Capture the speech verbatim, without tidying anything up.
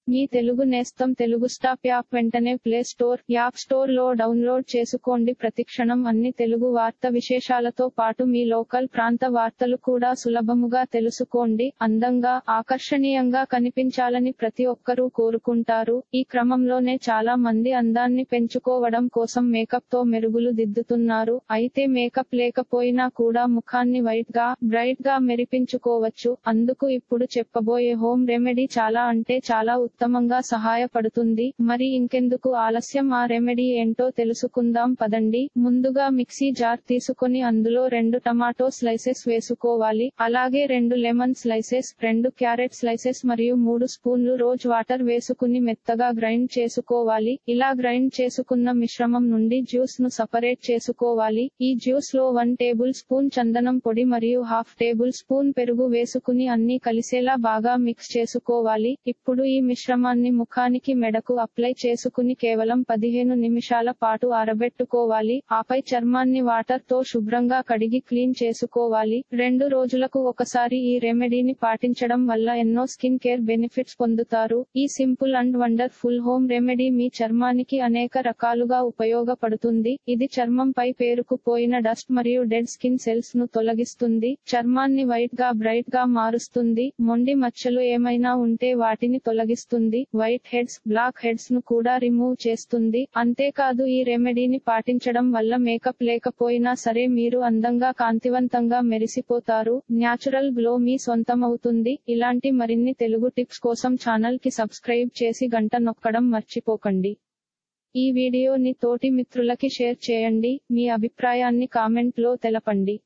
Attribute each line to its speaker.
Speaker 1: మీ తెలుగు నేస్తం Telugu stop app వెంటనే play store, app store లో డౌన్లోడ్ చేసుకోండి. ప్రతిక్షణం అన్ని తెలుగు వార్త విశేషాలతో పాటు మీ లోకల్ ప్రాంత వార్తలు కూడా సులభముగా తెలుసుకోండి. అందంగా, ఆకర్షణీయంగా కనిపించాలని ప్రతి ఒక్కరూ కోరుకుంటారు. ఈ క్రమంలోనే చాలా మంది అందాన్ని పెంచుకోవడం కోసం మేకప్ తో మెరుగులు దిద్దుతున్నారు. అయితే మేకప్ లేకపోయినా కూడా ముఖాన్ని వైట్ గా, బ్రైట్ గా మెరిపించుకోవచ్చు. అందుకు ఇప్పుడు చెప్పబోయే హోమ్ రెమెడీ చాలా అంటే చాలా ఉత్తమంగా సహాయపడుతుంది. మరి ఇంకెందుకు ఆలస్యం, ఆ రెమెడీ ఏంటో తెలుసుకుందాం పదండి. ముందుగా మిక్సీ జార్ తీసుకొని అందులో రెండు టమాటో స్లైసెస్ వేసుకోవాలి. అలాగే రెండు లెమన్ స్లైసెస్, రెండు క్యారెట్ స్లైసెస్ మరియు మూడు స్పూన్లు రోజ్ వాటర్ వేసుకుని మెత్తగా గ్రైండ్ చేసుకోవాలి. ఇలా గ్రైండ్ చేసుకున్న మిశ్రమం నుండి జ్యూస్ ను సపరేట్ చేసుకోవాలి. ఈ జ్యూస్ లో వన్ టేబుల్ స్పూన్ చందనం పొడి మరియు హాఫ్ టేబుల్ స్పూన్ పెరుగు వేసుకుని అన్ని కలిసేలా బాగా మిక్స్ చేసుకోవాలి. ఇప్పుడు ఈ మిశ్రమాన్ని ముఖానికి, మెడకు అప్లై చేసుకుని కేవలం పదిహేను నిమిషాల పాటు ఆరబెట్టుకోవాలి. ఆపై చర్మాన్ని వాటర్ తో శుభ్రంగా కడిగి క్లీన్ చేసుకోవాలి. రెండు రోజులకు ఒకసారి ఈ రెమెడీని పాటించడం వల్ల ఎన్నో స్కిన్ కేర్ బెనిఫిట్స్ పొందుతారు. ఈ simple and wonderful home remedy మీ చర్మానికి అనేక రకాలుగా ఉపయోగపడుతుంది. ఇది చర్మంపై పేరుకుపోయిన డస్ట్ మరియు డెడ్ స్కిన్ సెల్స్ ను తొలగిస్తుంది. చర్మాన్ని వైట్ గా, బ్రైట్ గా మారుస్తుంది. మొండి మచ్చలు ఏమైనా ఉంటే వాటిని తొలగిస్తుంది. వైట్ హెడ్స్, బ్లాక్ హెడ్స్ ను కూడా రిమూవ్ చేస్తుంది. అంతేకాదు ఈ రెమెడీని పాటించడం వల్ల మేకప్ లేకపోయినా సరే మీరు అందంగా, కాంతివంతంగా మెరిసిపోతారు. న్యాచురల్ గ్లో మీ సొంతమవుతుంది. ఇలాంటి మరిన్ని తెలుగు టిప్స్ కోసం ఛానల్ కి సబ్స్క్రైబ్ చేసి గంట నొక్కడం మర్చిపోకండి. ఈ వీడియోని తోటి మిత్రులకి షేర్ చేయండి. మీ అభిప్రాయాన్ని కామెంట్ లో తెలపండి.